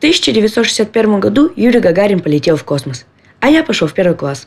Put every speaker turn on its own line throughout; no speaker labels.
1961 году Юрий Гагарин полетел в космос, а я пошел в 1 класс.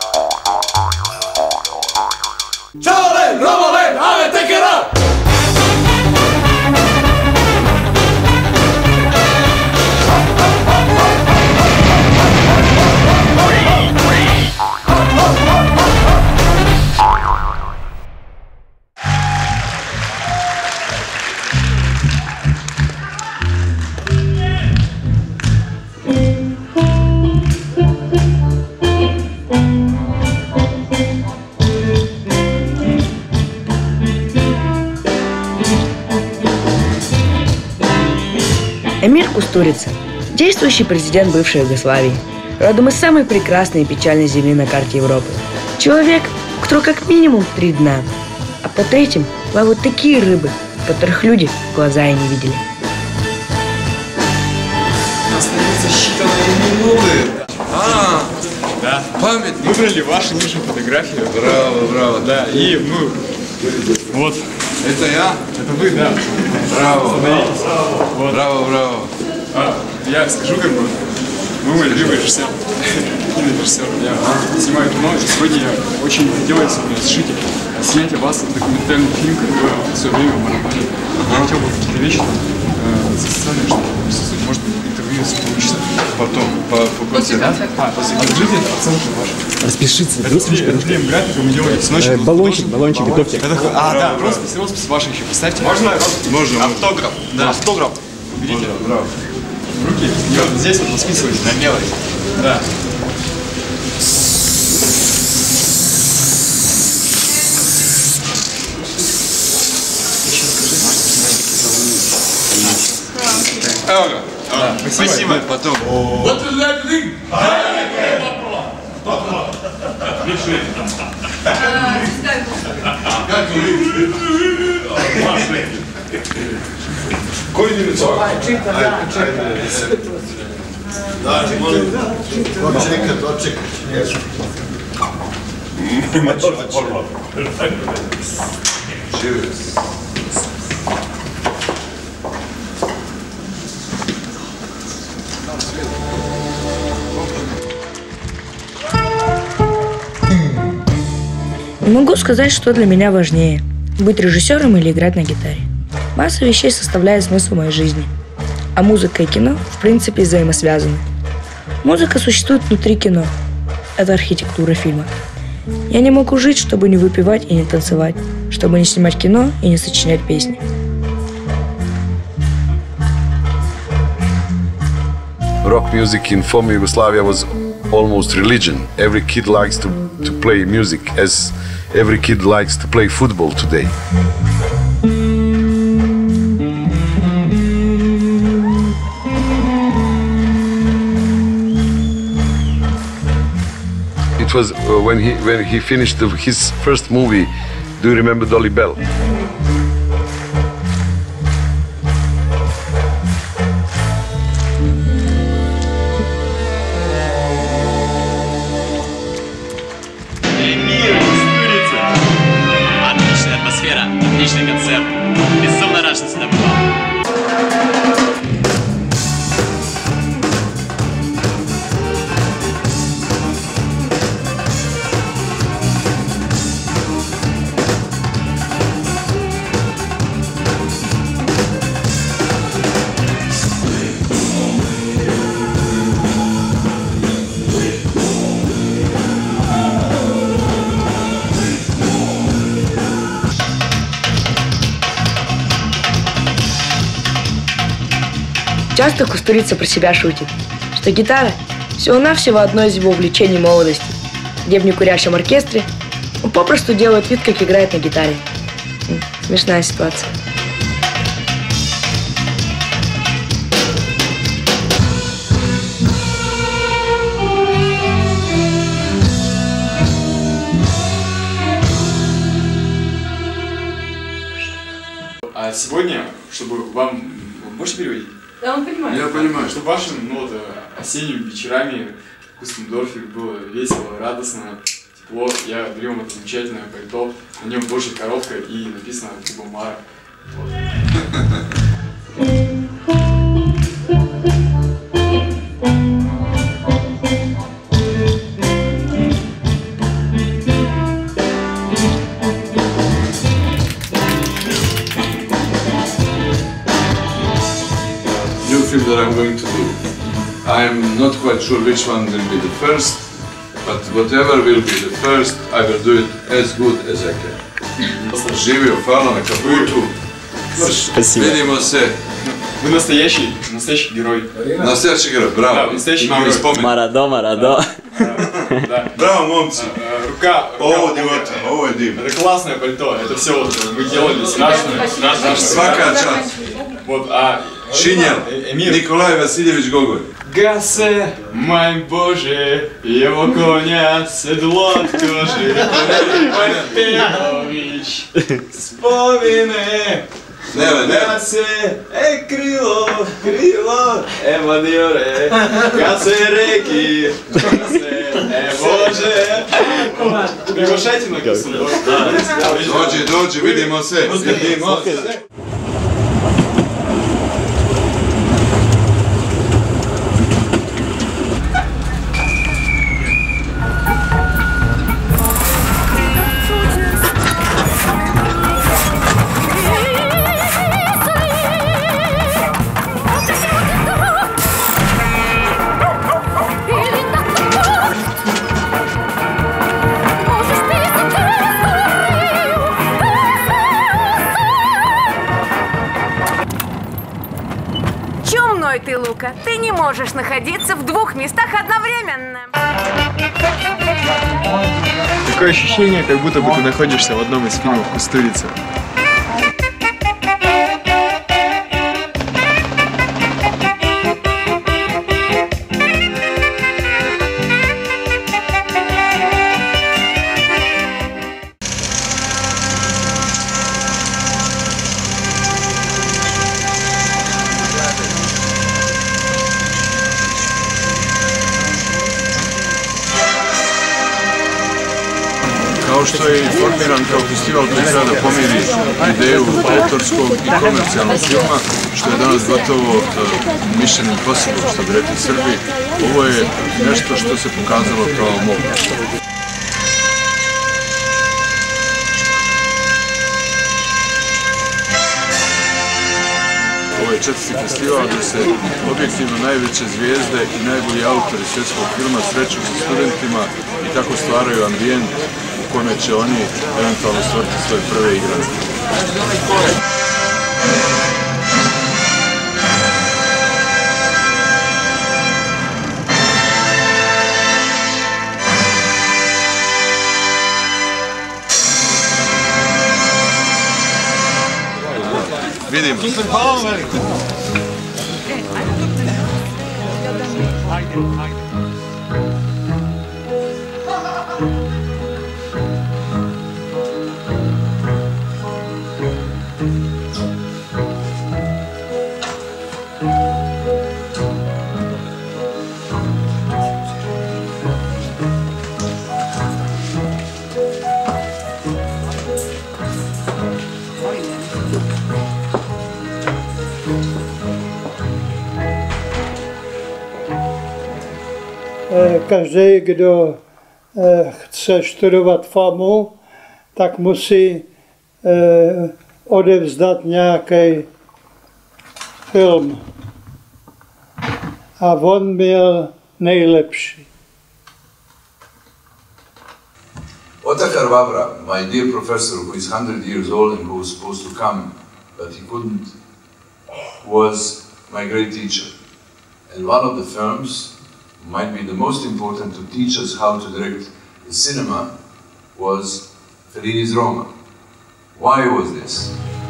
Эмир Кустурица, действующий президент бывшей Югославии, родом из самой прекрасной и печальной земли на карте Европы. Человек, у которого как минимум 3 дна, а по третьим плавают такие рыбы, которых люди глаза и не видели.
Остаются считанные минуты. Да. Память. Выбрали вашу лучшую фотографию. Браво, браво. Да, и мы... Вот. Это я? Это вы, да. Браво. Вот. Браво, браво. Я скажу, как бы, вы мой любимый режиссер. Я снимаю кино, и сегодня я очень хотелось разрешить снять о вас документальный фильм, который в свое время в марафоне. Я хотел бы какие-то вещи социальные, чтобы присутствовать, может быть, интервью, если получится. Потом, по концерту. Да? Покажите оценку вашу.
Распишите.
Это клеем графиком, делаете с ночи.
Баллончик готовьте.
Да, роспись ваша еще поставьте. Можно? Можно. Автограф. Да. Автограф. Берите. Браво. Руки. И вот здесь вот расписывайте на белой. Да. Спасибо. Потом.
What is that thing?
Не могу сказать, что для меня важнее – быть режиссером или играть на гитаре. Масса вещей составляет смысл моей жизни, а музыка и кино в принципе взаимосвязаны. Музыка существует внутри кино. Это архитектура фильма. Я не могу жить, чтобы не выпивать и не танцевать, чтобы не снимать кино и не сочинять песни.
Rock music in former Yugoslavia was almost religion. Every kid likes to play music, as every kid likes to play football today. It was when he finished his first movie. Do you remember Dolly Bell?
Отличная атмосфера, отличный концерт. Безумно рад, что сюда попал.
Часто Кустурица про себя шутит, что гитара всего-навсего одно из его увлечений молодости, где в некурящем оркестре он попросту делает вид, как играет на гитаре. Смешная ситуация.
А сегодня, чтобы вам... Можете переводить?
Да, он понимает.
Я понимаю. Чтобы вашим осенними вечерами в Кустендорфе было весело, радостно, тепло. Я дарю вам это замечательное пальто. На нем больше коробка и написано Куба Мара. Вот.
movies that I'm going to do. I'm not quite sure which one will be the first, but whatever will be the first, I will do it as good as I can. Živio, hvala na kaputu. Vidimo se.
Вы настоящий герой.
Настоящий герой, браво.
Да, настоящий
Imam
герой.
spomen.
Марадо.
Браво, momci.
Рука.
Ovo divota, ovo je divno.
Это классное пальто. Это все вот мы делали страшно.
Svaka čast.
Вот,
Šinjel, Nikolaj Vasiljević Gogolj.
Гасе, мой боже, его коня седло тоже. Петрович, вспомни. Гасе, крило, Эмадиоре, гасе реки, боже. Приглашайте на косу.
Dođi, vidimo se. Vidimo se.
Чумной ты, Лука. Ты не можешь находиться в двух местах одновременно.
Такое ощущение, как будто бы ты находишься в одном из фильмов «Кустурица».
Kao što je formiran kao festival koji treba da pomiri ideju autorskog i komercijalnog filma, što je danas gotovo mission impossible, što bi rekli Srbi, ovo je nešto što se pokazalo kao moguće. Ovo je 4. festival gdje se objektivno najveće zvijezde i najbolji autori svjetskog filma sreću sa studentima i tako stvaraju ambijent u kome će oni eventualno stvoriti svoje prve igrane. Vidimo.
Každý, kdo chce studovat FAMU, tak musí odevzdat nějaký film. A on byl nejlepší.
Otakar Vavra, my dear professor who is 100 years old and who was supposed to come, but he couldn't, was my great teacher. And one of the films might be the most important to teach us how to direct the cinema was Fellini's Roma. Why was this?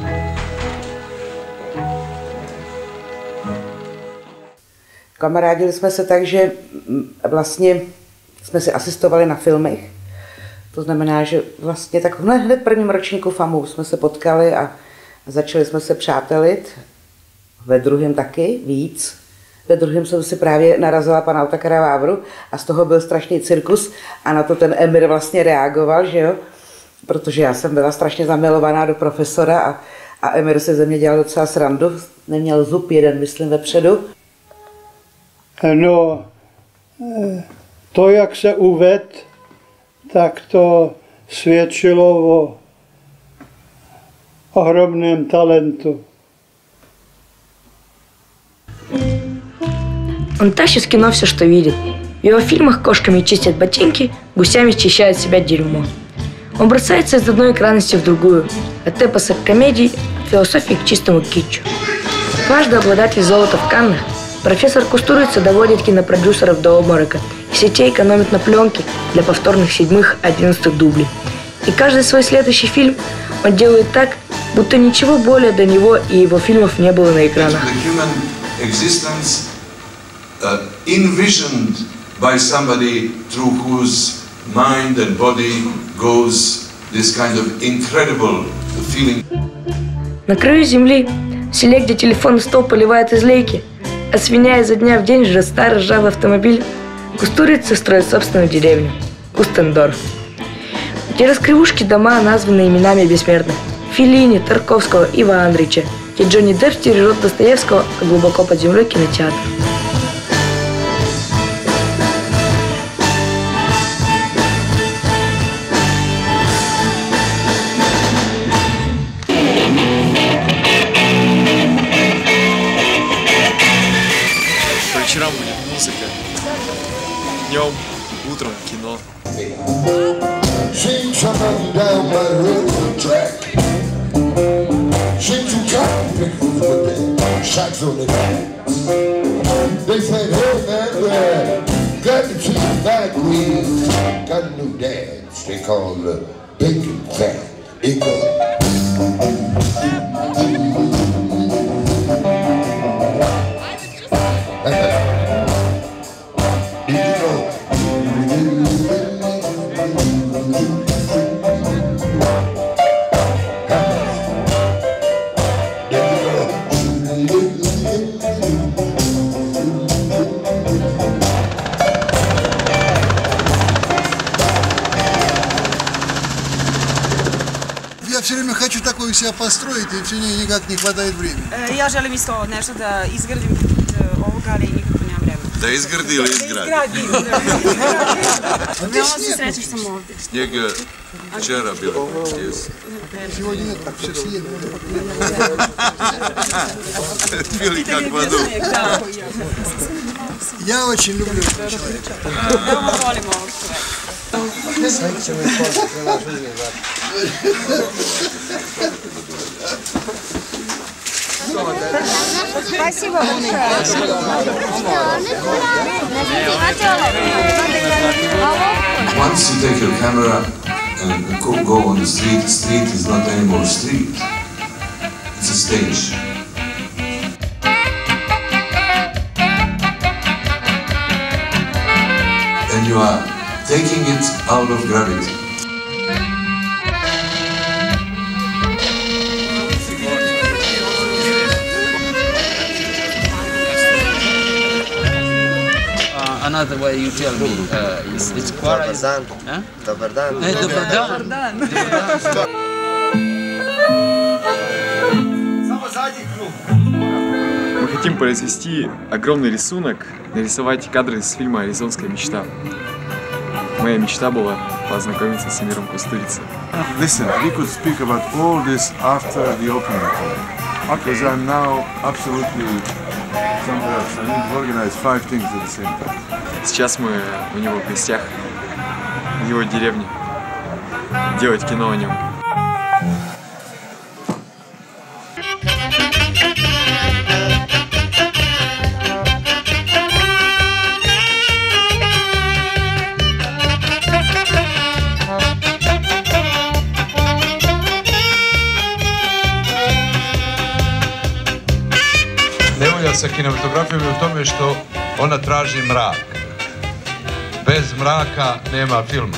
Kamarádili jsme se tak, že vlastně jsme si asistovali na filmech. To znamená, že vlastně tak hned v prvním ročníku FAMU jsme se potkali a začali jsme se přátelit. Ve druhém taky víc. Ve druhém jsem si právě narazila pana Otakara Vávru a z toho byl strašný cirkus a na to ten Emir vlastně reagoval, že jo? Protože já jsem byla strašně zamilovaná do profesora a Emir se ze mě dělal docela srandu. Neměl zub jeden, myslím, vepředu.
No, to, jak se uvedl, tak to svědčilo o ohromném talentu.
Он тащит в кино все, что видит. В его фильмах кошками чистят ботинки, гусями счищают себя дерьмо. Он бросается из одной экранности в другую, от эпоса к комедии, от философии к чистому китчу. Дважды обладатель золота в Каннах, профессор Кустурица доводит кинопродюсеров до обморока, и сетей экономит на пленке для повторных 7-х, 11-х дублей. И каждый свой следующий фильм он делает так, будто ничего более до него и его фильмов не было на экранах.
By somebody through whose mind and body goes this kind of incredible feeling.
На краю земли, в селе, где телефонный столб поливает из лейки, а свинья изо дня в день жрет старый ржавый автомобиль, Кустурица строит собственную деревню – Кустендорф, где раскривушки дома, названы именами бессмертных – Феллини, Тарковского, Ива Андрича, где Джонни Депп стережет Достоевского, а глубоко под землей кинотеатр.
Вечерам будет музыка, днем, утром кино.
Я все время хочу такое себя построить, и все никак не хватает времени.
Ja želim isto nešto da izgradim ovoga, ali nikako nemam vremena.
Da izgradi ili izgradi?
Veoma se srećem što sam ovdje.
Snijeg je včera bilo.
Сегодня нет, так все съели.
Пили как в аду.
Я очень люблю этого человека.
Veoma volim ovog čoveka.
Спасибо большое.
Once you take your camera and go on the street, street is not anymore street. It's a stage. And you are taking it out of gravity.
Another way you tell me, it's quarantine.
Dobar dan.
Dobar dan.
Мы хотим произвести огромный рисунок, нарисовать кадры из фильма «Аризонская мечта». Моя мечта была познакомиться с Эмиром Кустурица.
Listen, we could speak about all this after the opening call. Because I'm now absolutely somewhere else. I need to organize 5 things at the same time.
Сейчас мы у него в гостях, в его деревне, делать кино о нем.
Nevolja sa kinematografijom je u tome što ona traži mrak. Bez mraka nema filma.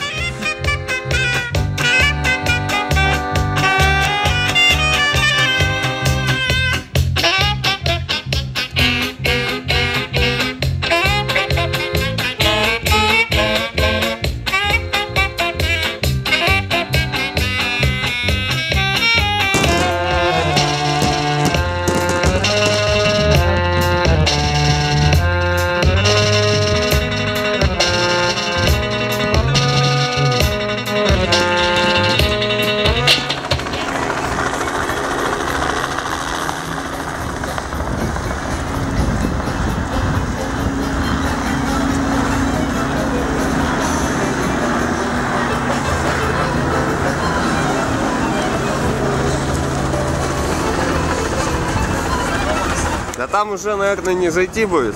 Да там уже, наверное, не зайти будет.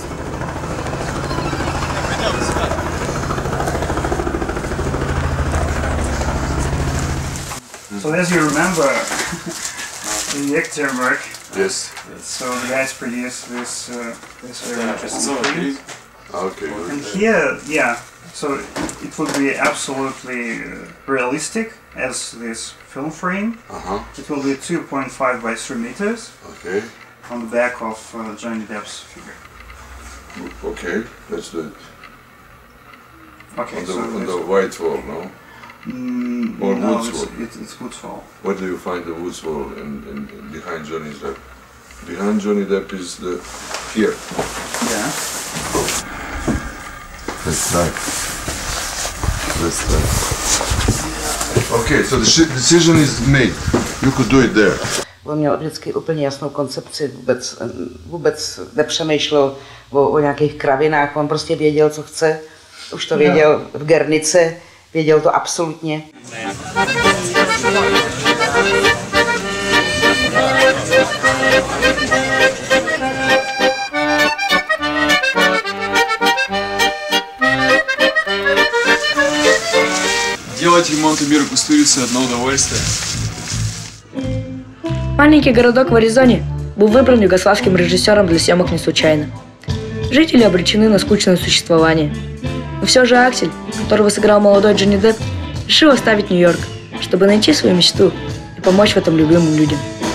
So as you remember, in Yekaterinburg,
Yes.
so the guys produced this very interesting film.
Okay.
And here, yeah, so it would be absolutely realistic as this film frame. It will be 2.5 by 3 meters.
Okay.
On the back of Johnny Depp's figure.
Okay, let's do it.
Okay,
on the,
so
on the white wall, no? Or
no,
woods wall?
it's woods wall.
Where do you find the woods wall in behind Johnny Depp? Behind Johnny Depp is the here.
Yeah.
That's right. That's right. Okay, so the decision is made. You could do it there.
On měl vždycky úplně jasnou koncepci, vůbec nepřemýšlel o nějakých kravinách, on prostě věděl, co chce. Už to věděl v Gernice, věděl to absolutně.
Делать ремонт мира Кустурицы одно удовольствие.
Маленький городок в Аризоне был выбран югославским режиссером для съемок не случайно. Жители обречены на скучное существование. Но все же Аксель, которого сыграл молодой Джонни Депп, решил оставить Нью-Йорк, чтобы найти свою мечту и помочь в этом любимым людям.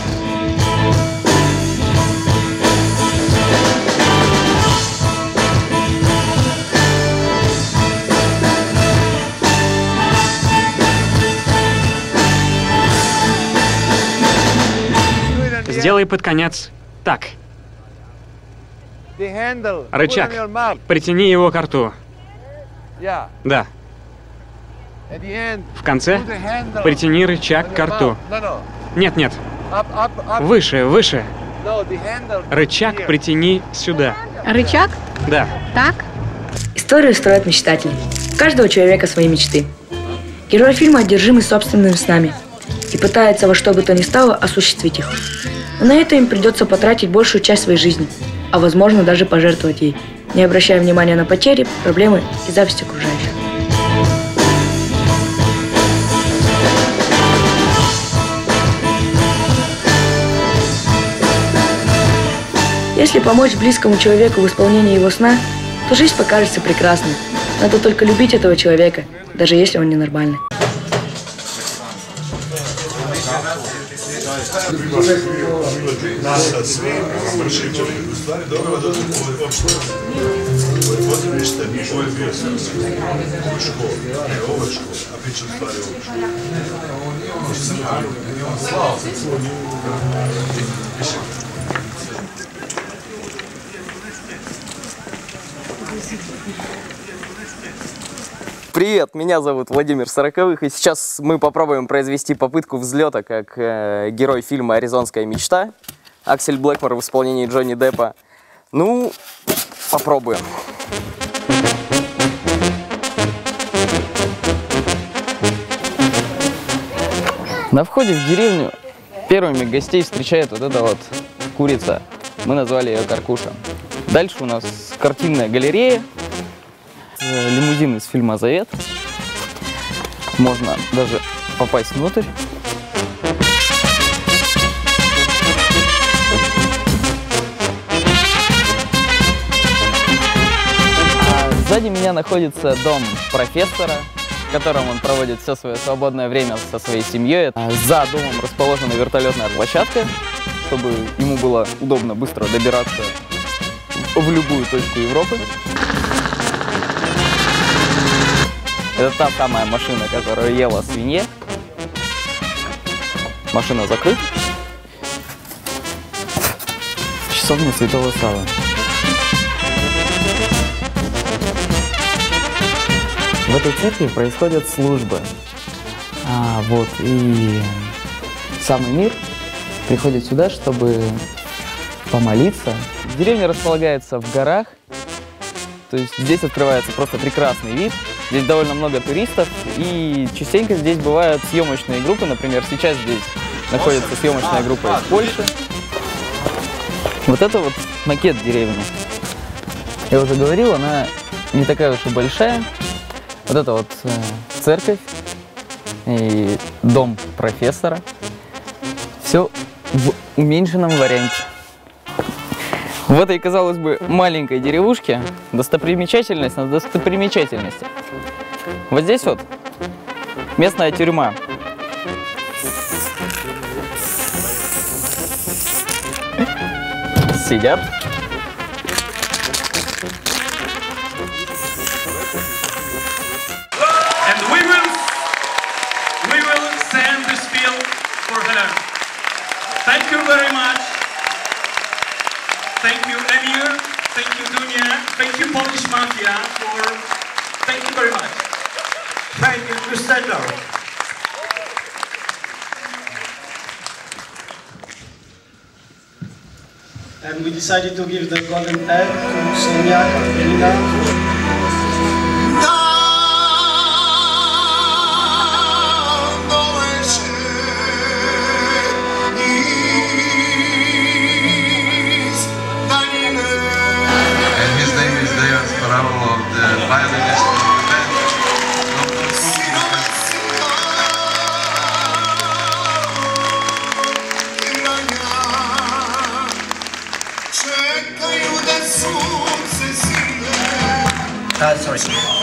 Сделай под конец так. Рычаг. Притяни его к рту. Да. В конце притяни рычаг к рту. Нет, нет. Выше, выше. Рычаг притяни сюда.
Рычаг?
Да.
Так?
Историю строят мечтатели. У каждого человека свои мечты. Герой фильма одержимый собственными снами и пытается во что бы то ни стало осуществить их. Но на это им придется потратить большую часть своей жизни, а возможно даже пожертвовать ей, не обращая внимания на потери, проблемы и зависть окружающих. Если помочь близкому человеку в исполнении его сна, то жизнь покажется прекрасной. Надо только любить этого человека, даже если он ненормальный.
Привет, меня зовут Владимир Сороковых, и сейчас мы попробуем произвести попытку взлета, как герой фильма «Аризонская мечта» Аксель Блэкмор в исполнении Джонни Деппа. Ну, попробуем. На входе в деревню первыми гостей встречает вот эта вот курица. Мы назвали ее Каркуша. Дальше у нас картинная галерея. Лимузин из фильма «Завет». Можно даже попасть внутрь. А сзади меня находится дом профессора, в котором он проводит все свое свободное время со своей семьей. За домом расположена вертолетная площадка, чтобы ему было удобно быстро добираться в любую точку Европы. Это та самая машина, которую ела свинья. Машина закрыта. Часовня Святого Саввы. В этой церкви происходят службы. И самый мир приходит сюда, чтобы помолиться. Деревня располагается в горах. То есть здесь открывается просто прекрасный вид. Здесь довольно много туристов, и частенько здесь бывают съемочные группы. Например, сейчас здесь находится съемочная группа из Польши. Вот это вот макет деревни. Я уже говорил, она не такая уж и большая. Вот это вот церковь и дом профессора. Все в уменьшенном варианте. В этой, казалось бы, маленькой деревушке достопримечательность на достопримечательности. Вот здесь вот местная тюрьма. Сидят.
And we will send this film for her. Thank you very much. Thank you, Emir. Thank you, Dunya. Thank you, Polish Mafia, thank you very much. Thank you, Crusader.
And we decided to give the golden egg to Sonia Katerina. Sorry.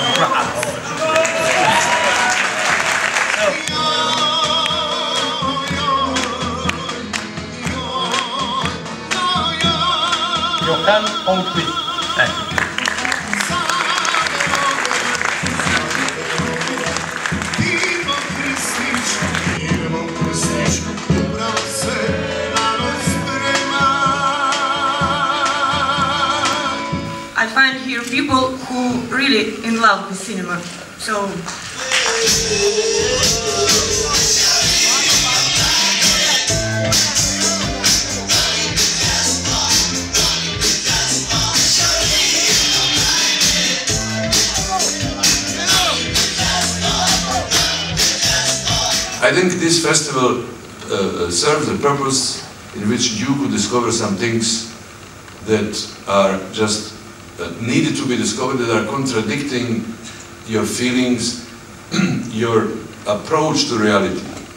Johan Holmqvist.
I find here people who really in love with cinema. So
I think this festival serves a purpose in which you could discover some things that are just needed to be discovered, that are contradicting your feelings, your approach to reality.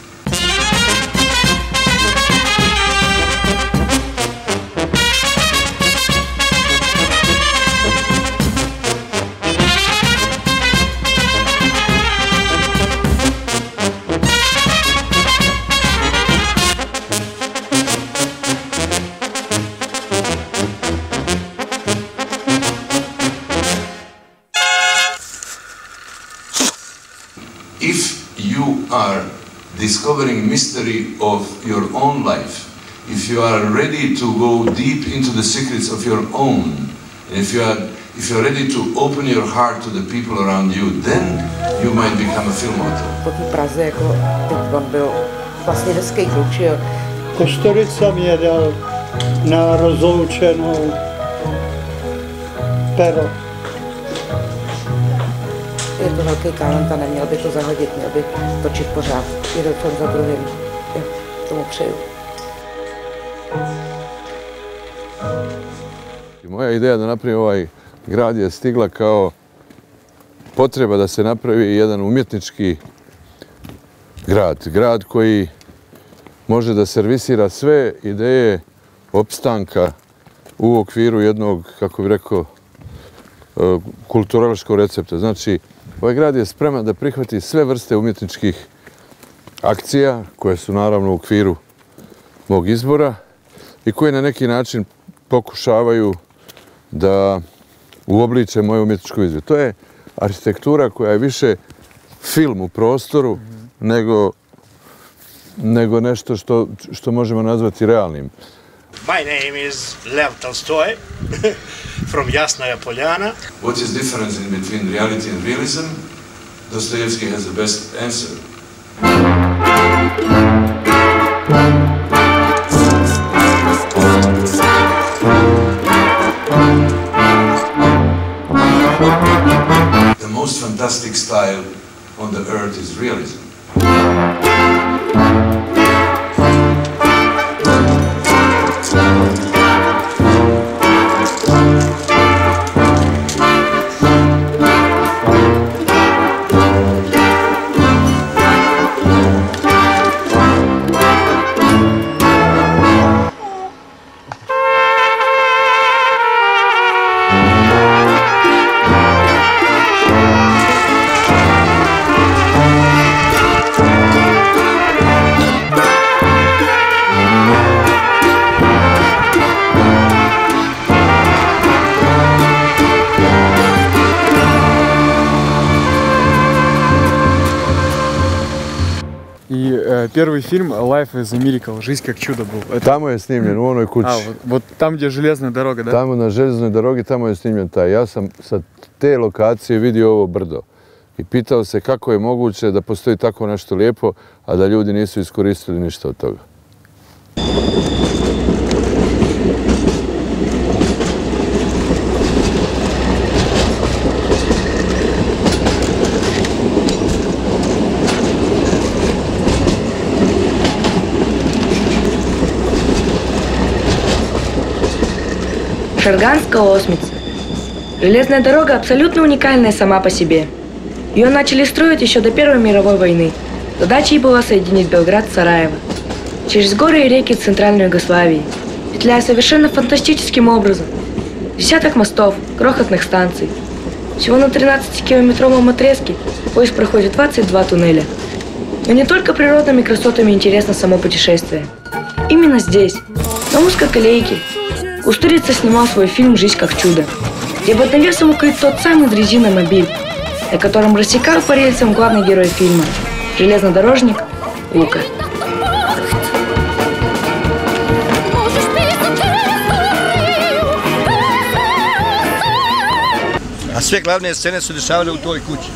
If you are discovering mystery of your own life, if you are ready to go deep into the secrets of your own, and if you are ready to open your heart to the people around you, then you might become a film author.
Po té Praze jako teď on byl vlastně hezký kluk, že jo.
Kosturica mě dal na rozloučenou pero.
Je to velký talent a neměl by to zahodit, měl by točit pořád jeden film za druhým. Já tomu přeju.
Moja ideja da napravim ovaj grad je stigla kao potreba da se napravi jedan umjetnički grad. Grad koji može da servisira sve ideje opstanka u okviru jednog, kako bih rekao, kulturološkog recepta. Znači, ovaj grad je spreman da prihvati sve vrste umjetničkih akcija, koje su naravno u okviru mog izbora i koje na neki način pokušavaju da uobliče moju umjetničku viziju. To je arhitektura koja je više film u prostoru nego nešto što možemo nazvati realnim.
My name is Lev Tolstoy from Jasnaya Poljana.
What is the difference in between reality and realism? Dostoevsky has the best answer. The most fantastic style on the earth is realism.
первый фильм Life is a Miracle, Жизнь как чудо был.
Tamo je snimljen, u onoj kući.
Вот там, где железная дорога, да?
Tamo na željeznoj dorogi, tamo je snimljen taj. Ja sam sa te lokacije vidio ovo brdo. I pitao se kako je moguće da postoji tako nešto lijepo, a da ljudi nisu iskoristili ništa od toga.
Шарганская осмица. Железная дорога абсолютно уникальная сама по себе. Ее начали строить еще до Первой мировой войны. Задачей была соединить Белград с Сараево. Через горы и реки Центральной Югославии, петляя совершенно фантастическим образом. Десяток мостов, крохотных станций. Всего на 13-километровом отрезке поезд проходит 22 туннеля. Но не только природными красотами интересно само путешествие. Именно здесь, на узкой колейке, Кустурица снимал свой фильм «Жизнь как чудо», где под навесом укрыт тот самый дрезиномобиль, на котором рассекал по рельсам главный герой фильма – железнодорожник Лука.
A sve glavne scene su dešavale u toj kući.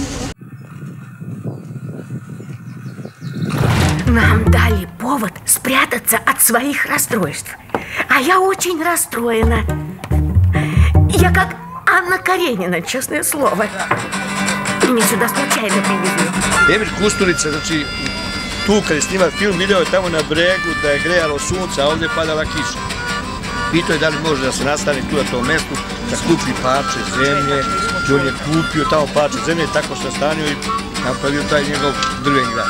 Нам дали повод спрятаться от своих расстройств. А я очень расстроена. Я как Анна Каренина, честное слово. Меня сюда случайно привезли.
Emir Kusturica, znači tu kad je snimao film, video je tamo na bregu da je grejalo sunce, a ovdje je padala kiša. Pitao je da li može da se nastavi tu na tom mjestu, da skupi parče zemlje, i on je kupio tamo parče zemlje, tako se nastanio i napravio taj njegov drven grad.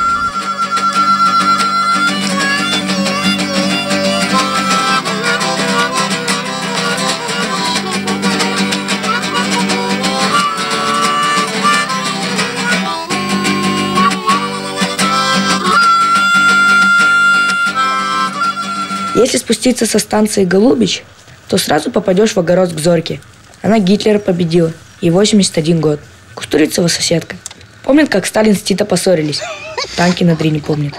Если спуститься со станции Голубич, то сразу попадешь в огород к Зорьке. Она Гитлера победила, ей 81 год. Кустурицева соседка. Помнит, как Сталин с Тито поссорились. Танки на Дрине помнит.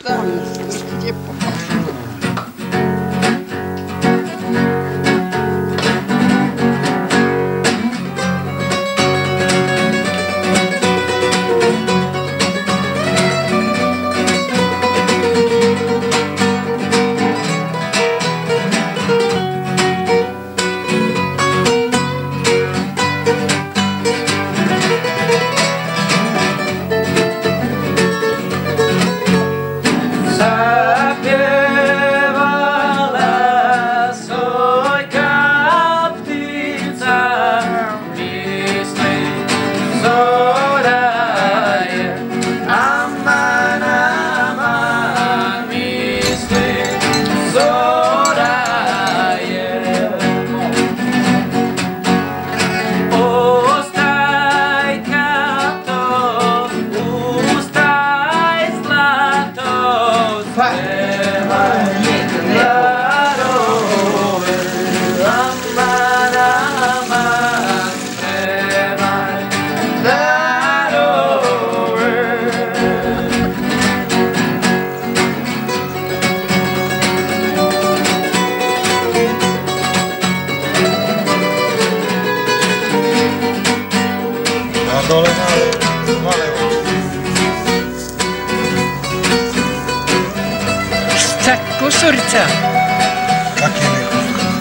Kusturica.
Kak je neko?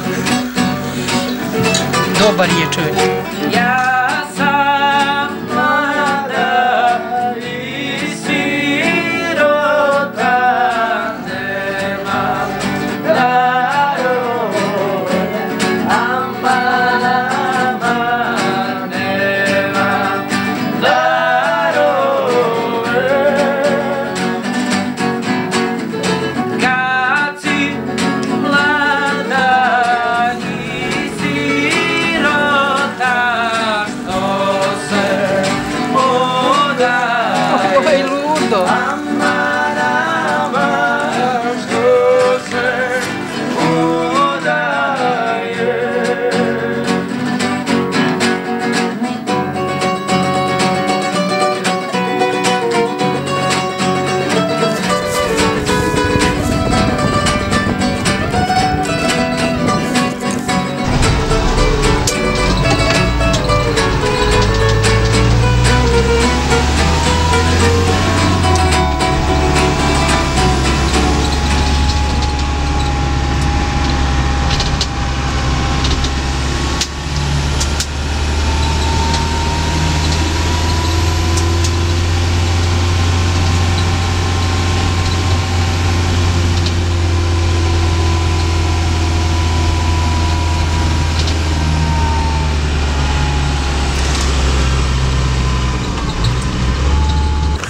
Dobar je čovjek.
Ja sam mlada i sirota, nemam darove, amana, nemam darove. Kad si mlada i sirota,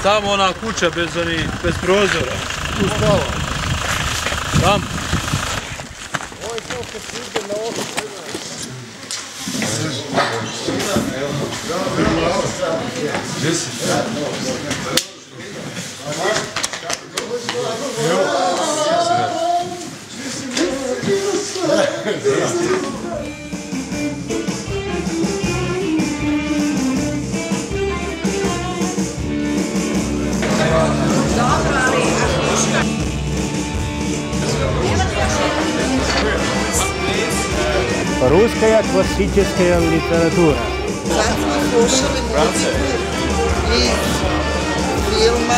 Tamo ona kuća bez prozora. Tu spava. Tamo.
Русская классическая литература.
Слушали музыку из фильма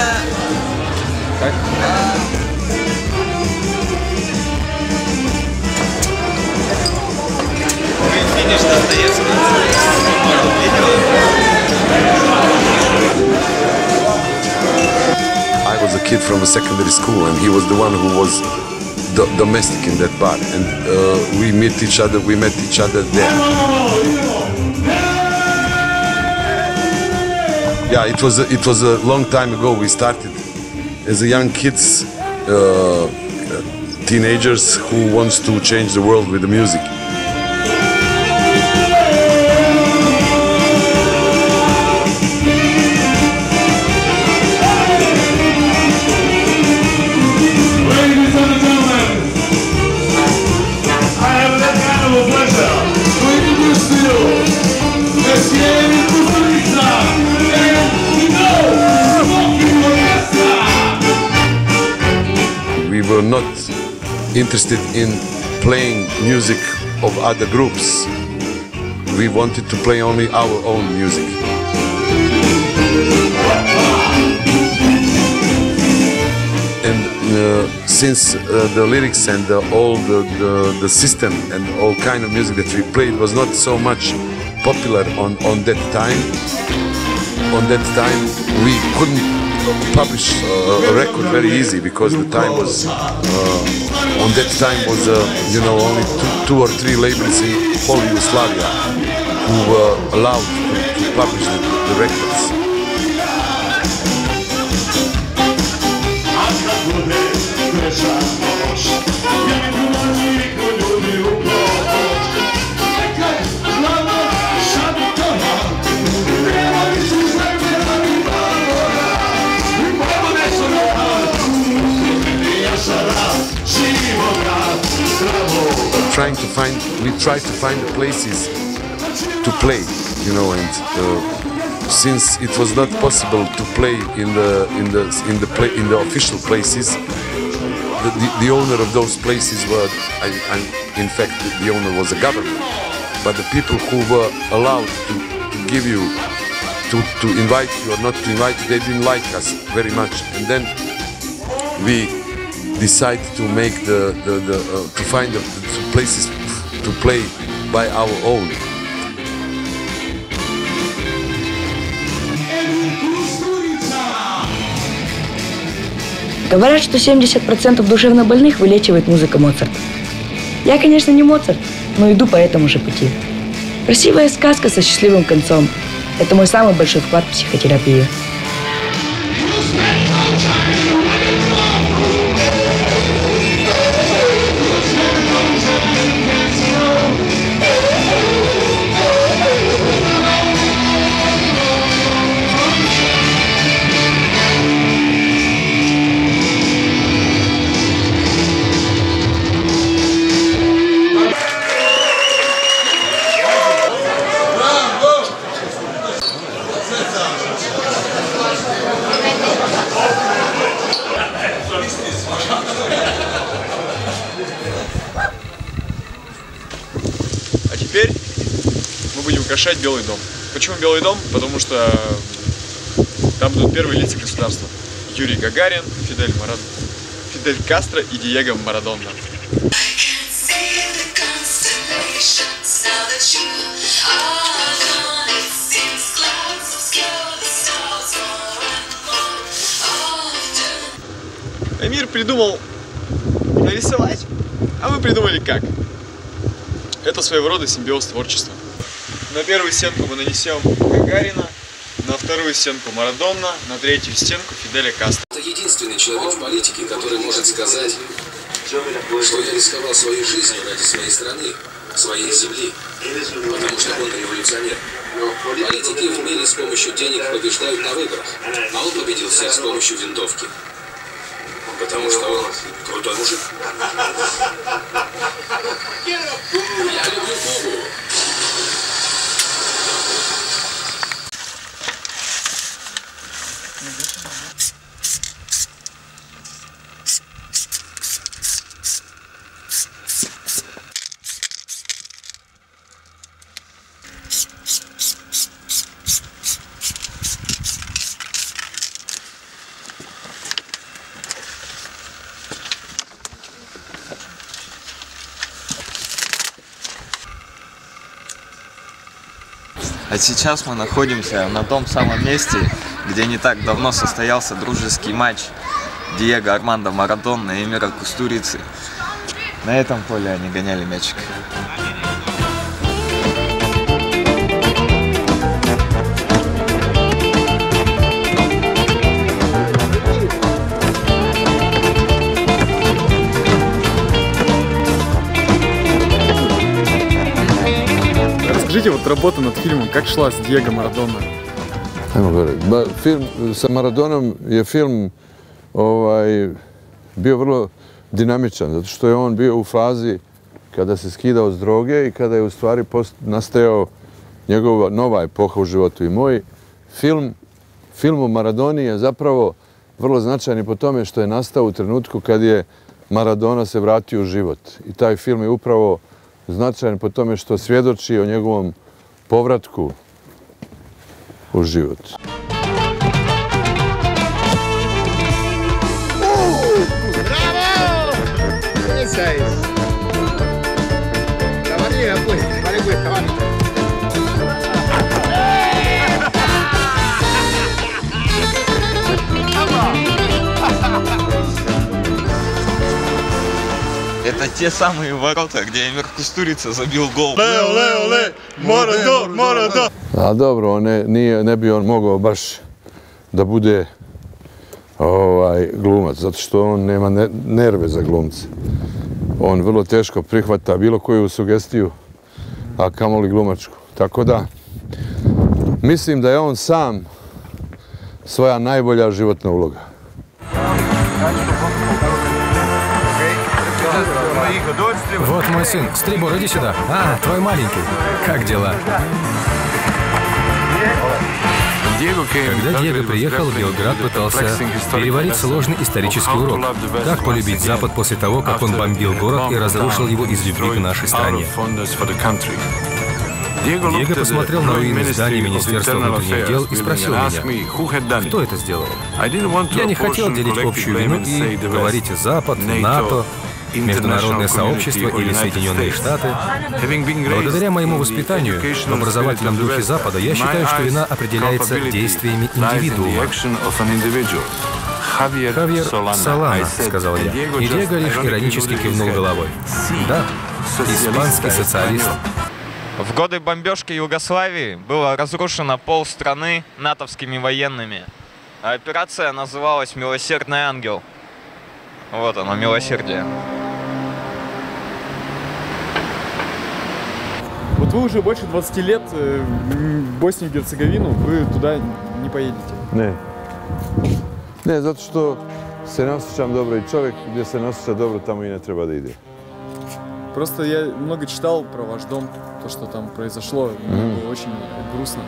I was a kid from a secondary school, and he was the one who was domestic in that bar, and we met each other there. Yeah, it was a long time ago. We started as a young kids, teenagers who wants to change the world with the music. We were not interested in playing music of other groups. We wanted to play only our own music. And since the lyrics and all the system and all kind of music that we played was not so much popular on that time, we couldn't publish a record very easy, because the time was on that time was you know, only two or three labels in whole Yugoslavia who were allowed to publish the records. We try to find the places to play, you know, and since it was not possible to play in the official places, the owner of those places were, in fact, the owner was the government, but the people who were allowed to give you, to invite you or not to invite you, they didn't like us very much, and then we decided to make to find the places to play by our own.
Говорят, что 70% душевнобольных вылечивает музыка Моцарта. Я, конечно, не Моцарт, но иду по этому же пути. Красивая сказка со счастливым концом – это мой самый большой вклад в психотерапию.
Теперь мы будем украшать Белый дом. Почему Белый дом? Потому что там будут первые лица государства. Юрий Гагарин, Фидель Кастро и Диего Марадона. Эмир придумал нарисовать, а мы придумали как. Это своего рода симбиоз творчества. На первую стенку мы нанесем Гагарина, На вторую стенку Марадона, на третью стенку Фиделя Кастро.
Это единственный человек в политике, который может сказать, что я рисковал своей жизнью ради своей страны, своей земли, потому что он революционер. Политики в мире с помощью денег побеждают на выборах, а он победил всех с помощью винтовки. Потому что он крутой мужик. Я люблю Кубу.
А сейчас мы находимся на том самом месте, где не так давно состоялся дружеский матч Диего Армандо Марадона и Эмира Кустурицы. На этом поле они гоняли мячик.
Расскажите, вот работа над фильмом, как шла с Диего Марадона?
Film sa Maradonom je film bio vrlo dinamičan, zato što je on bio u fazi kada se skidao s droge i kada je u stvari nastajao njegova nova epoha u životu. I moj film o Maradoni je zapravo vrlo značajan po tome što je nastao u trenutku kad je Maradona se vratio u život. I taj film je upravo značajan po tome što svjedoči o njegovom povratku u život.
¡Bravo! Esa es. La barriga puesta, vale cuesta, vale.
Это те самые ворота, где Эмир Кустурица забил gol.
Le, Maradona!
A dobro, ne bi on mogao baš da bude glumac, zato što on nema nerve za glumce. On vrlo teško prihvata bilo koju sugestiju, a kamoli glumačku. Tako da, mislim da je on sam svoja najbolja životna uloga.
Вот мой сын. Стрибор, иди сюда. А, твой маленький. Как дела? Когда Диего приехал, Белград пытался переварить сложный исторический урок. Как полюбить Запад после того, как он бомбил город и разрушил его из любви к нашей стране. Диего посмотрел на руины зданий Министерства внутренних дел и спросил меня, кто это сделал. Я не хотел делить общую вину и говорить Запад, НАТО, международное сообщество или Соединенные Штаты. Благодаря моему воспитанию в образовательном духе Запада я считаю, что вина определяется действиями индивидуума. Хавьер Солана, сказал я, и Диего лишь иронически кивнул головой. Да, испанский социалист.
В годы бомбежки Югославии было разрушено полстраны натовскими военными. А операция называлась «Милосердный ангел». Вот оно, милосердие.
Вот вы уже больше 20 лет в Боснию и Герцеговину, вы туда не поедете?
Ne, zato što se ne osjećam dobro i čovjek gdje se ne osjeća dobro, tamo i ne treba da ide.
Просто я много читал про ваш дом, то, что там произошло, мне было очень грустно.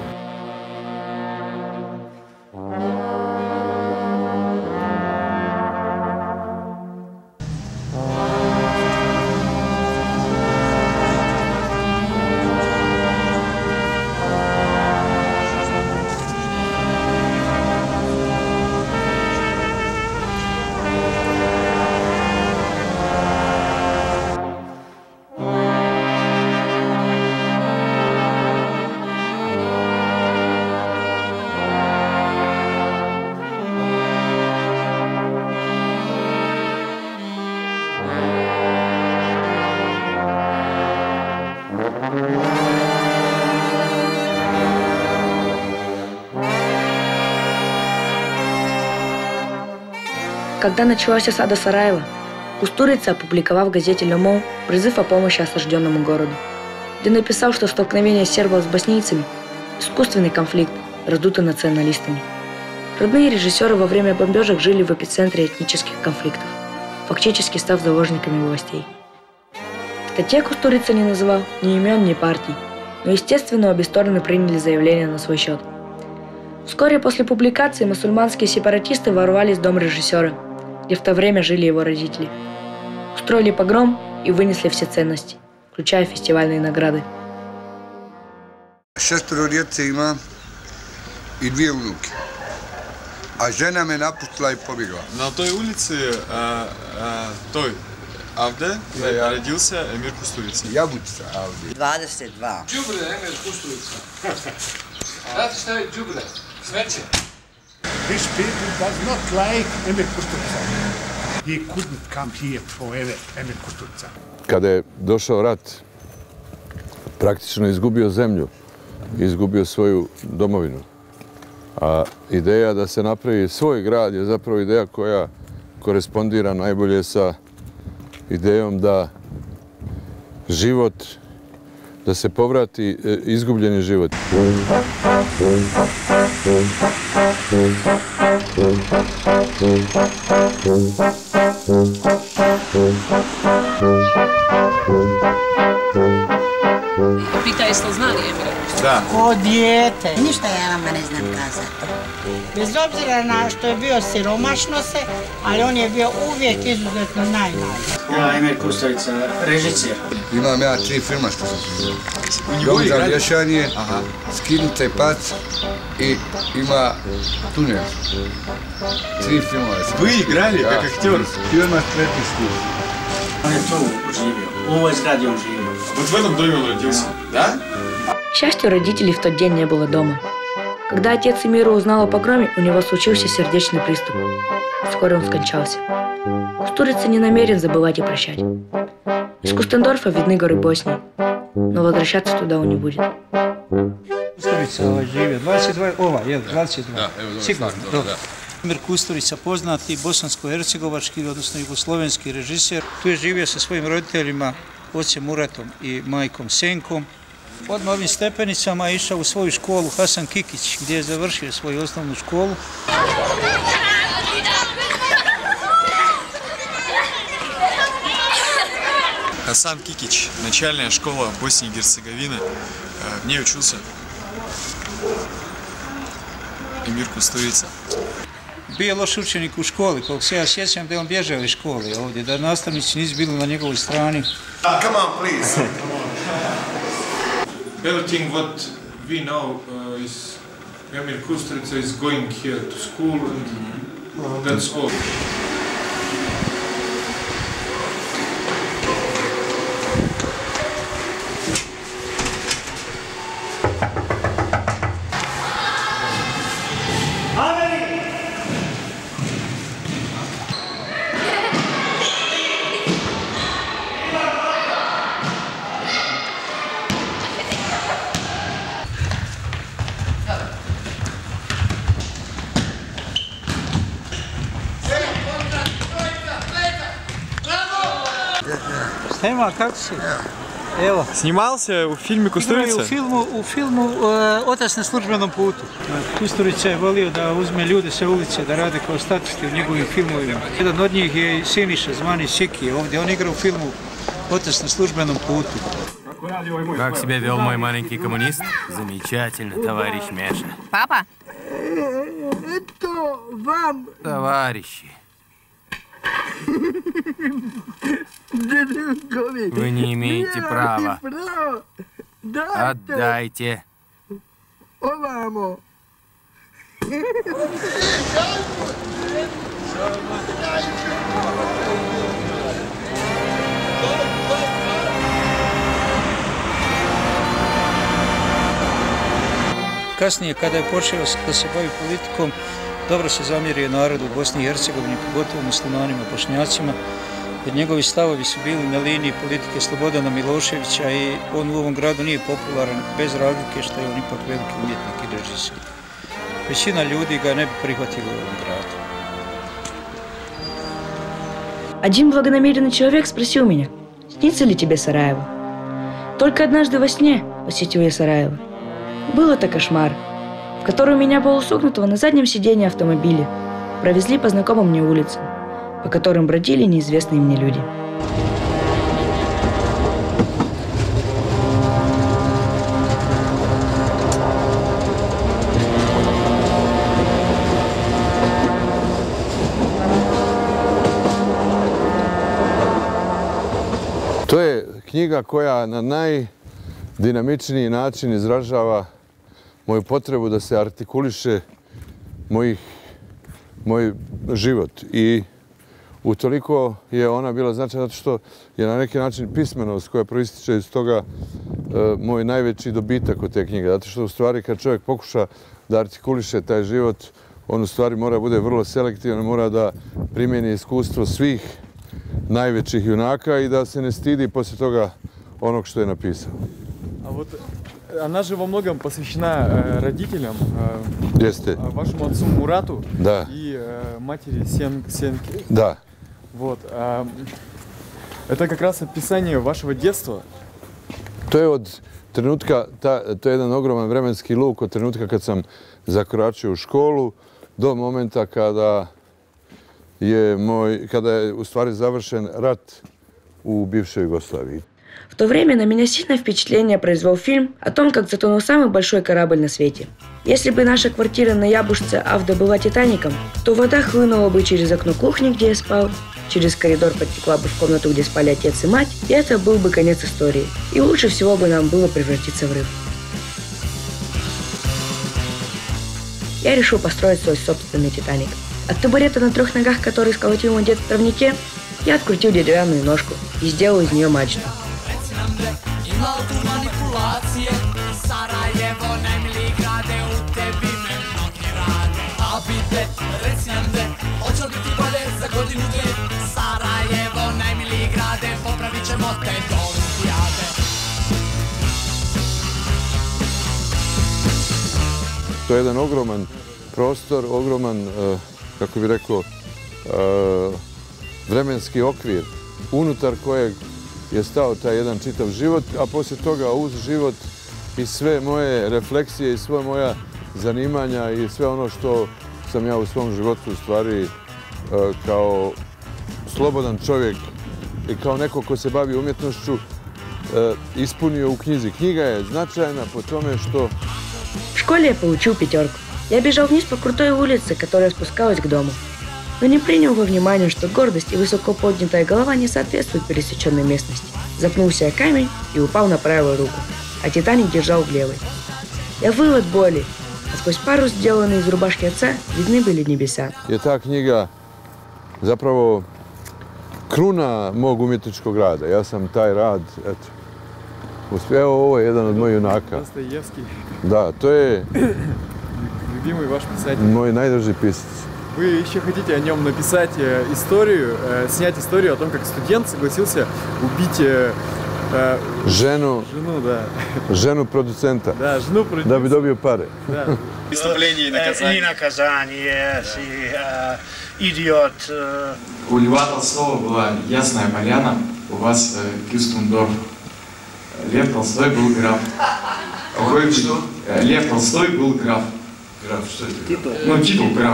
Когда началась осада Сараева, Кустурица опубликовал в газете «Le Monde» призыв о помощи осажденному городу, где написал, что столкновение сербов с боснийцами – искусственный конфликт, раздутый националистами. Родные режиссера во время бомбежек жили в эпицентре этнических конфликтов, фактически став заложниками властей. В статье Кустурица не называл ни имен, ни партий, но, естественно, обе стороны приняли заявление на свой счет. Вскоре после публикации мусульманские сепаратисты ворвались в дом режиссера, где в то время жили его родители. Устроили погром и вынесли все ценности, включая фестивальные награды.
6 djece ima i 2 unuke. A žena me napustila i pobjegla.
На той улице, Avde, родился Эмир Кустурица.
Jabučica Avde.
22.
Đubre Emir Kusturica. Znate šta je đubre? Smeće.
This people does not like Emir Kusturica. He couldn't come here forever, Emir Kusturica.
Kada je došao rat, praktično izgubio zemlju, izgubio svoju domovinu. A ideja da se napravi svoj grad je zapravo ideja koja korespondira najbolje sa idejom da život, da se povrati izgubljeni život.
Pita jeste li znali Emira Kusturicu?
Da.
Ko dijete.
Ništa ja vama ne znam kazati.
Bez obzira na što je bio siromašno se, ali on je bio uvijek izuzetno najbolji.
Ja, Emir Kusturica, režiser.
Imam ja 3 filma što sam snimio. Dom za vješanje, Skinutaj pac i ima Tunel. 3 filmova sam.
Вы играли как актер?
Filma Sveti Stup.
On je tu živio, u ovoj zgradi on živio.
Вот в этом доме он родился, да?
К счастью, родителей в тот день не было дома. Когда отец Эмира узнал о погроме, у него случился сердечный приступ. Вскоре он скончался. Кустурица не намерен забывать и прощать. Из Кустендорфа видны горы Боснии, но возвращаться туда он не будет.
Kusturica živio, 22,
Da, evo,
sigurno.
da.
Emir Kusturica, poznati bosansko-hercegovački, odnosno jugoslovenski režiser. Tu je živio sa svojim roditeljima, ocem Muratom i majkom Senkom. Odmah ovim stepenicama je išao u svoju školu Hasan Kikić, gdje je završio svoju osnovnu školu.
Хасан Кикич, начальная школа Боснии и Герцеговины. В ней учился Emir Kusturica.
Bio je loš učenik u školi, koliko se ja sjećam da je on bježao iz škole ovdje, da nastavnici nisu bili na njegovoj strani.
Come on, please.
Everything what we know is Emir Kusturica is going here to school and that's all.
Ema, kako si? Evo.
Sнимался в фильме Кустурица?
U filmu Otac na službenom putu. Kusturica je volio da uzme ljude sa ulice da rade kao statisti u njegovim filmovima. Jedan od njih je Siniša, zvani Siki. Ovdje on igra u filmu Otac na službenom putu.
Как себя вел мой маленький коммунист? Замечательно, товарищ Меша.
Папа?
Это вам...
Товарищи. Вы не имеете права. Отдайте.
Овамо.
Kasnije, kada je počeo da se bavi politikom, dobro se zamjerio narodu u Bosni i Hercegovini, pogotovo muslimanima, bošnjacima, jer njegovi stavovi su bili na liniji politike Slobodana Miloševića i on u ovom gradu nije popularan, bez razlike što je on ipak veliki umjetnik i režiser. Većina ljudi ga ne bi prihvatila u ovom gradu.
Один благонамеренный человек спросил меня, снится ли тебе Сараево? Только однажды во сне посетил я Сараево. Был это кошмар, в который меня полусогнутого на заднем сиденье автомобиля провезли по знакомым мне улицам, по которым бродили неизвестные мне люди.
To je knjiga koja na najdinamičniji način izražava moju potrebu da se artikuliše moj život. I utoliko je ona bila značajna zato što je na neki način pismenost koja proističe iz toga moj najveći dobitak od te knjige. Zato što u stvari kad čovjek pokuša da artikuliše taj život, on u stvari mora bude vrlo selektivan, mora da primjeni iskustvo svih najvećih junaka i da se ne stidi poslije toga onog što je napisao.
А вот она же во многом посвящена родителям, вашему отцу Мурату и матери Сенке.
Да.
Вот. Это как раз описание вашего детства.
To je od trenutka, to je jedan ogroman vremenski luk od trenutka kad sam zakoračio u školu do momenta kada je u stvari završen rat u bivšoj Jugoslaviji.
В то время на меня сильное впечатление произвел фильм о том, как затонул самый большой корабль на свете. Если бы наша квартира на Ябушце Авда была Титаником, то вода хлынула бы через окно кухни, где я спал, через коридор подтекла бы в комнату, где спали отец и мать, и это был бы конец истории. И лучше всего бы нам было превратиться в рыб. Я решил построить свой собственный Титаник. От табурета на 3 ногах, который сколотил мой дед в травнике, я открутил деревянную ножку и сделал из нее мачту.
To je jedan ogroman prostor, ogroman, kako bih rekao, vremenski okvir unutar kojeg je stao taj jedan čitav život, a poslije toga uz život i sve moje refleksije i sva moja zanimanja i sve ono što sam ja u svom životu u stvari kao slobodan čovjek i kao neko ko se bavi umjetnošću ispunio u knjizi. Knjiga je značajna po tome što...
В школе я получил 5. Я бежал вниз по крутой улице, которая спускалась к дому. Но не принял во внимание, что гордость и высоко поднятая голова не соответствуют пересеченной местности. Запнулся о камень и упал на правую руку, а Титаник держал в левой. Я выл от боли, а сквозь парус, сделанный из рубашки отца, видны были небеса.
Je ta knjiga zapravo kruna mog umjetničkog rada. Ja sam taj rad, uspio, ovo je jedan od mojih junaka.
Достоевский.
Da, to je
Любимый ваш писатель.
moj najdraži pisac.
Вы еще хотите о нем написать историю, снять историю о том, как студент согласился убить
ženu, ženu producenta, da bi dobio pare.
Преступление и наказание. И наказание, идиот.
У Льва Толстого была ясная поляна, у вас Кюстендорф. Лев Толстой был граф. Что? Лев Толстой был граф.
Граф, что это?
Титул. Ну, титул граф.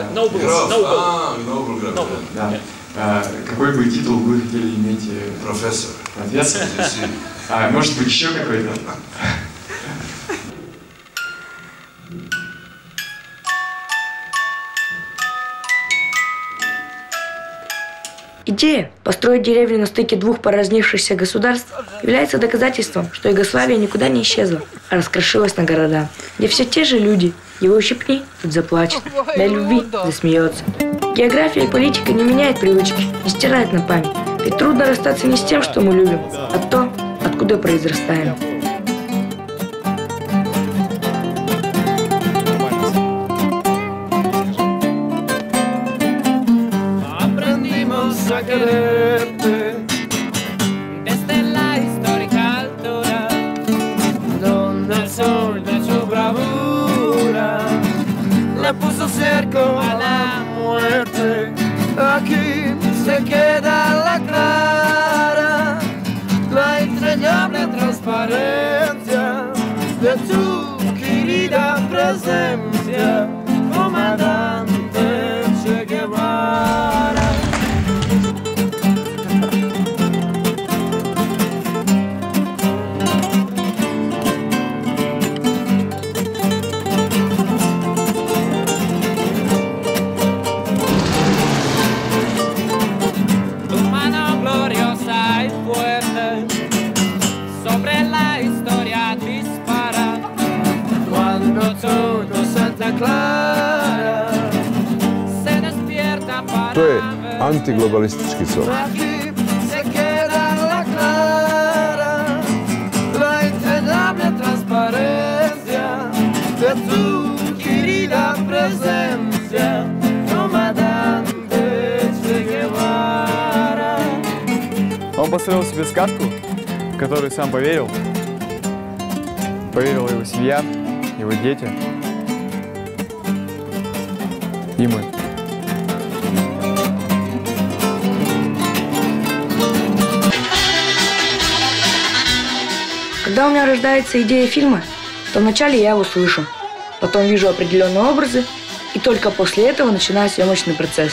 Нобл граф.
Да. Какой бы титул вы хотели иметь?
Профессор.
Профессор? Может быть, еще какой-то?
Идея построить деревню на стыке 2 поразнившихся государств является доказательством, что Югославия никуда не исчезла, а раскрошилась на города, где все те же люди. Его ущипни, тут заплачет, для любви засмеется. География и политика не меняют привычки, не стирают на память. Ведь трудно расстаться не с тем, что мы любим, а то, откуда произрастаем.
A quererte desde la histórica altura donde el sol de su bravura le puso cerco a la muerte. Aquí se se queda la clara, la entrañable transparencia de tu querida presencia, comandante Che Guevara. Tu mano gloriosa y fuerte sobre la historia dispara cuando todo Santa Clara se despierta para
To je antiglobalistički son.
se queda la clara, la entrañable transparencia de tu querida presencia, comandante Che Guevara.
Он построил себе сказку, в которую сам поверил. Поверила его семья, его дети и мы.
Когда у меня рождается идея фильма, то вначале я его слышу, потом вижу определенные образы, и только после этого начинаю съемочный процесс.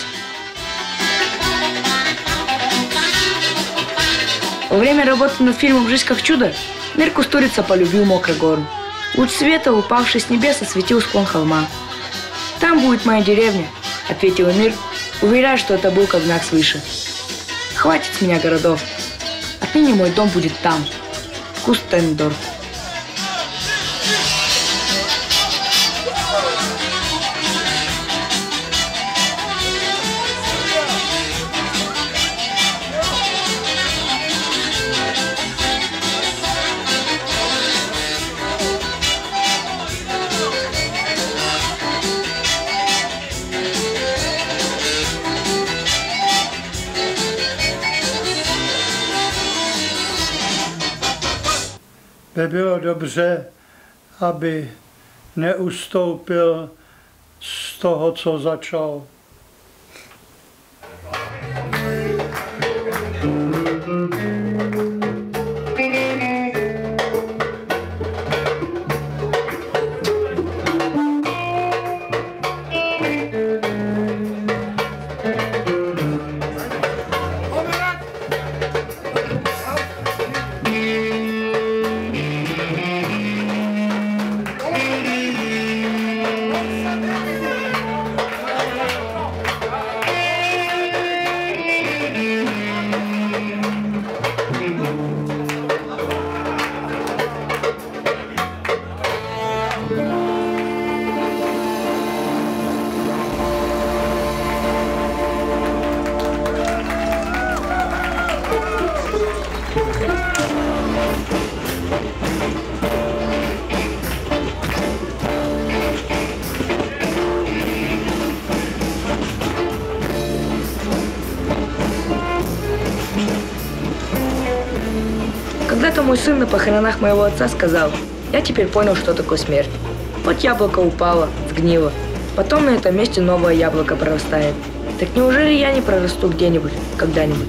Во время работы над фильмом «Жизнь как чудо» Эмир Кустурица полюбил Мокрогору. Луч света, упавший с небес, осветил склон холма. «Там будет моя деревня», — ответил Эмир, уверяя, что это был как знак свыше. «Хватит с меня городов. Отныне мой дом будет там, Кустендорф».
By bylo dobře, aby neustoupil z toho, co začal.
Когда-то мой сын на похоронах моего отца сказал: «Я теперь понял, что такое смерть. Вот яблоко упало, сгнило. Потом на этом месте новое яблоко прорастает. Так неужели я не прорасту где-нибудь, когда-нибудь?»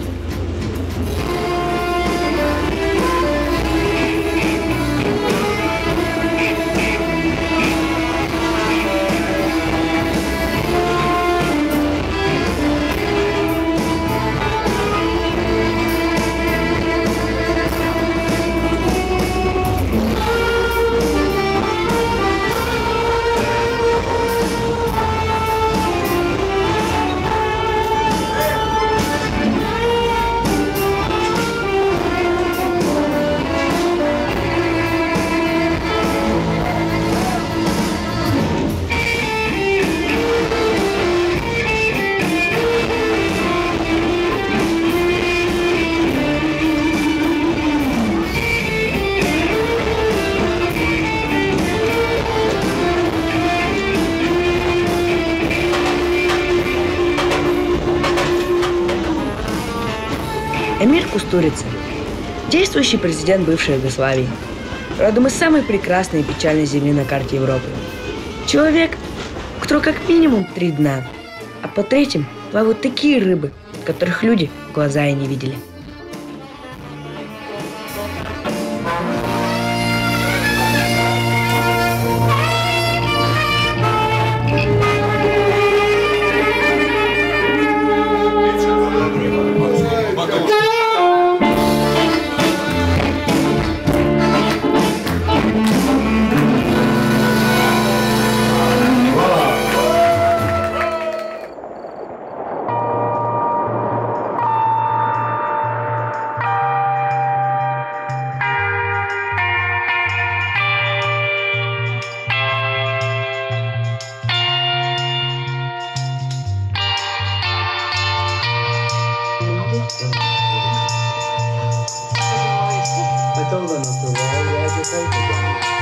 Эмир Кустурица, действующий президент бывшей Югославии, родом из самой прекрасной и печальной земли на карте Европы. Человек, у которого как минимум 3 дна, а по третьим плавают такие рыбы, которых люди в глаза и не видели.
I told them not to worry, I just hate it.